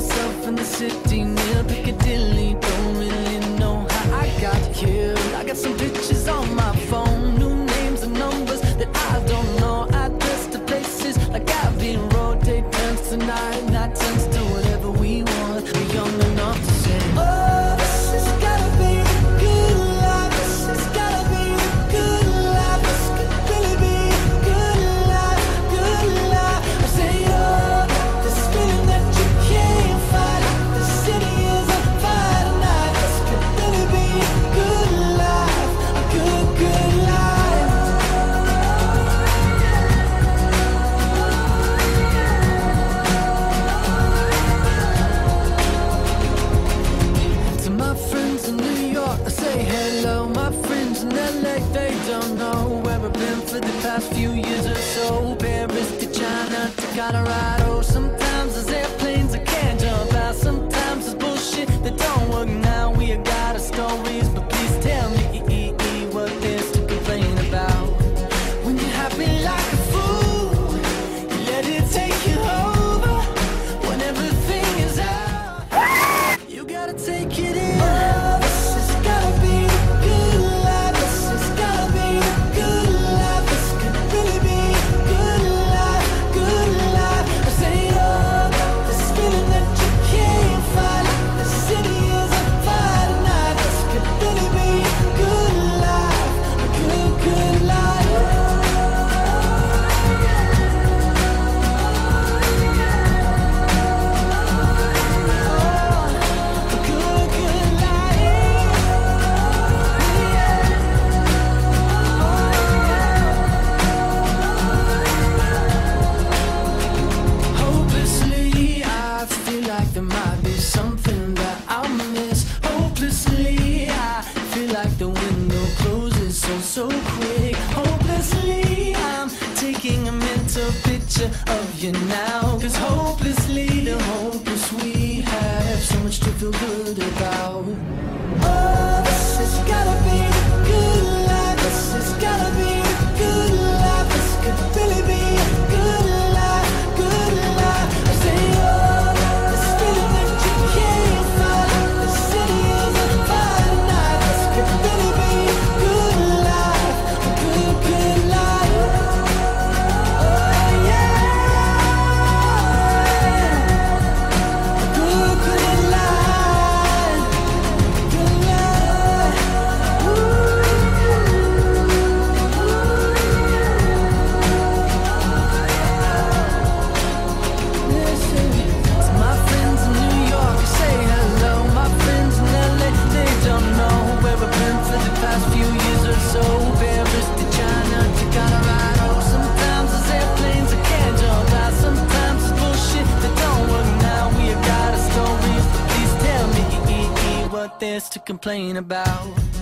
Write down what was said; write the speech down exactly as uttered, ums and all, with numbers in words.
myself in the city near Piccadilly. Don't really know how I got here. I got some pictures on my phone, new names and numbers that I don't know. Address to places like Abbey Road. Day turns to night, night turns to whatever we want. We're young enough to say, oh, this has gotta be the good life. This has gotta be the good life. This could really be a good life, good life. I say, oh, this feeling that you can't fight. The city is on fire tonight. This could really be a good life, a good, good life. To my friends in New York, I say hello. My friends in L A, they don't know where I've been for the past few years or so. Paris to China to Colorado. Sometimes there's airplanes I can't jump out. Sometimes there's bullshit that don't work now. We got our stories, but please tell me what there's to complain about. When you're happy like a fool, you let it take you over. When everything is out, you gotta take it in. Oh, this has gotta be the good life. This has gotta be the good life. This could really be a good life, good life. I say, oh, this feeling that you can't fight. The city is on fire tonight. This could really be a good life, a good, good life. A good, good life. Hopelessly, I feel like there might be something that I'll miss. Hopelessly, I feel like the window closes so, so quick. Hopelessly, I'm taking a mental picture of you now. Cause hopelessly, the hopeless we have so much to feel good about. Oh, this has gotta be the good life. This has gotta be the good life. This could really be a good life, good life. I say, oh, this feeling that you can't fight. The city is on fire tonight. This could really be a good life, a good, good life. Oh, yeah. A good, good life. Good life. Listen to my friends in New York, I say hello. My friends in L A, they don't know where I've been for the past few years or so. Paris to China to Colorado. Sometimes there's airplanes I can't jump out. Sometimes it's bullshit that don't work now. We have got our stories, but please tell me what there's to complain about.